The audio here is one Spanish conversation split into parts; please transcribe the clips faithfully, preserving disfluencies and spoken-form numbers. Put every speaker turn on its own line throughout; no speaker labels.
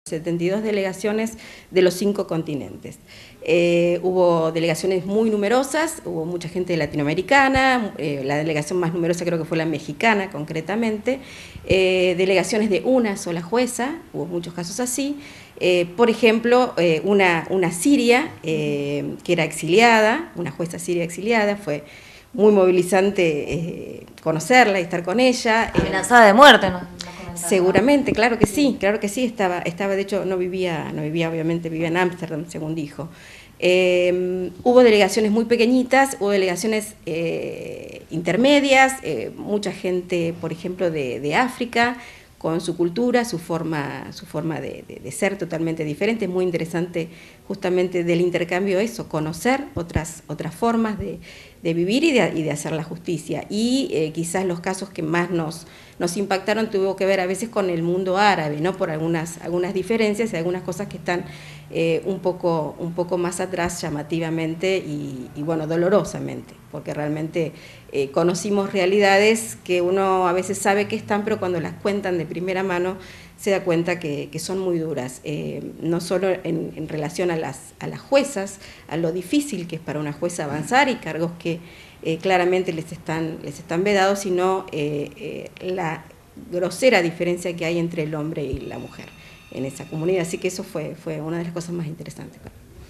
setenta y dos delegaciones de los cinco continentes. Eh, hubo delegaciones muy numerosas, hubo mucha gente latinoamericana, eh, la delegación más numerosa creo que fue la mexicana concretamente, eh, delegaciones de una sola jueza, hubo muchos casos así, eh, por ejemplo, eh, una, una siria eh, que era exiliada, una jueza siria exiliada, fue muy movilizante eh, conocerla y estar con ella.
Amenazada de muerte, ¿no?
Seguramente, claro que sí, claro que sí, estaba, estaba de hecho no vivía, no vivía obviamente, vivía en Ámsterdam, según dijo. Eh, hubo delegaciones muy pequeñitas, hubo delegaciones eh, intermedias, eh, mucha gente, por ejemplo, de, de África, con su cultura, su forma, su forma de, de, de ser totalmente diferente. Es muy interesante justamente del intercambio eso, conocer otras, otras formas de, de vivir y de, y de hacer la justicia. Y eh, quizás los casos que más nos, nos impactaron tuvo que ver a veces con el mundo árabe, ¿no? Por algunas, algunas diferencias y algunas cosas que están eh, un, poco, un poco más atrás llamativamente y, y bueno, dolorosamente, porque realmente eh, conocimos realidades que uno a veces sabe que están, pero cuando las cuentan de primera mano se da cuenta que, que son muy duras, eh, no solo en, en relación a las, a las juezas, a lo difícil que es para una jueza avanzar y cargos que eh, claramente les están, les están vedados, sino eh, eh, la grosera diferencia que hay entre el hombre y la mujer en esa comunidad. Así que eso fue, fue una de las cosas más interesantes.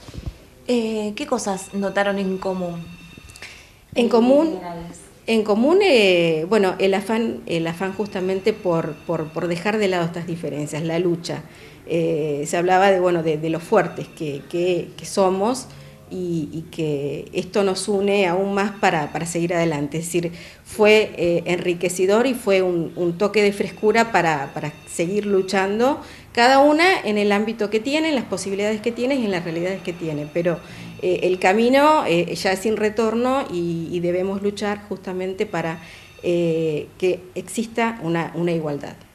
Eh, ¿Qué cosas notaron en común?
En común... En común, eh, bueno, el afán, el afán justamente por, por, por dejar de lado estas diferencias, la lucha. Eh, se hablaba de, bueno, de, de lo fuertes que, que, que somos y, y que esto nos une aún más para, para seguir adelante. Es decir, fue eh, enriquecedor y fue un, un toque de frescura para, para seguir luchando, cada una en el ámbito que tiene, en las posibilidades que tiene y en las realidades que tiene. Pero eh, el camino eh, ya es sin retorno y, y debemos luchar justamente para eh, que exista una, una igualdad.